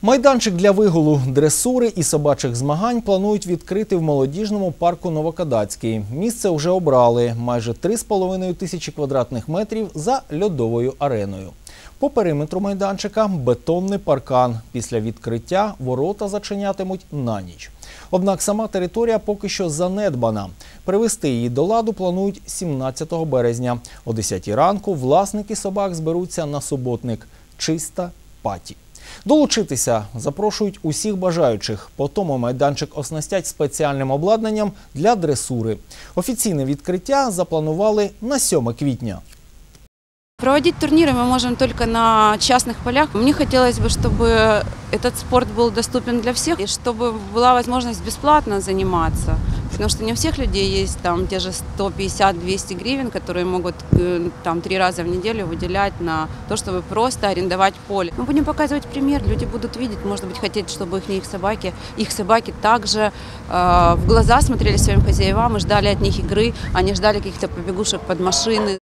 Майданчик для вигулу, дресури і собачих змагань планують відкрити в молодіжному парку Новокадацький. Місце вже обрали – майже 3,5 тисячі квадратних метрів за льодовою ареною. По периметру майданчика – бетонний паркан. Після відкриття ворота зачинятимуть на ніч. Однак сама територія поки що занедбана. Привести її до ладу планують 17 березня. О 10 ранку власники собак зберуться на суботник «Чиста паті». Долучитися запрошують усіх бажаючих. Потім майданчик оснастять спеціальним обладнанням для дресури. Офіційне відкриття запланували на 7 квітня. Проводить турниры мы можем только на частных полях. Мне хотелось бы, чтобы этот спорт был доступен для всех, и чтобы была возможность бесплатно заниматься. Потому что не у всех людей есть там те же 150-200 гривен, которые могут там 3 раза в неделю выделять на то, чтобы просто арендовать поле. Мы будем показывать пример, люди будут видеть, может быть, хотеть, чтобы их собаки также в глаза смотрели своим хозяевам и ждали от них игры, а не ждали каких-то побегушек под машины.